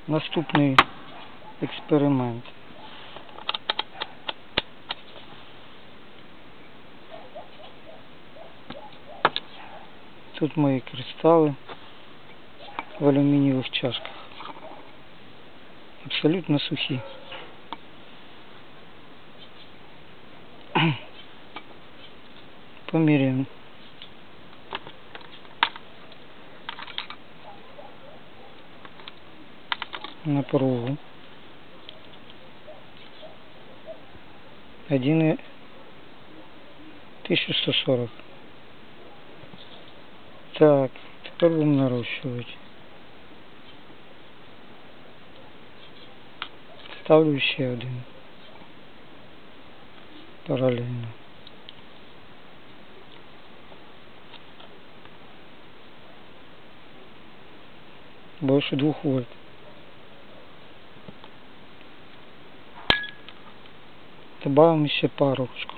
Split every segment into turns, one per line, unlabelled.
Наступний експеримент. Тут мої кристали в алюмінієвих чашках. Абсолютно сухі. Поміряємо. Напругу. 1140. Так, тепер будемо нарощувати. Ставлю ще один. Паралельно. Больше 2 вольт. Добавим еще парочку.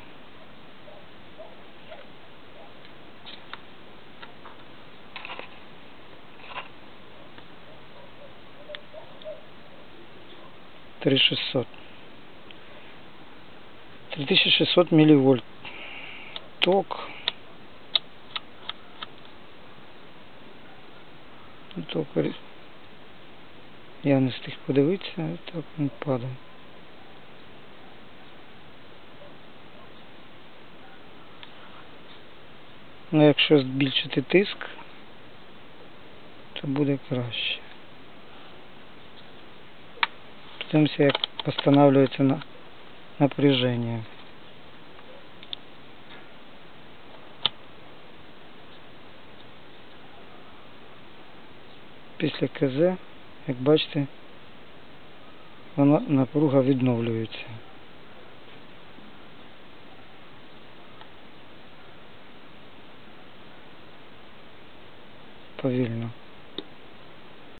$3600. 3600 милливольт. Ток. Ток. Я не встиг подивитися, так він падає. Ну, якщо збільшити тиск, то буде краще. Подивимося, як встановлюється напряження. Після КЗ, як бачите, напруга відновлюється. Повільно.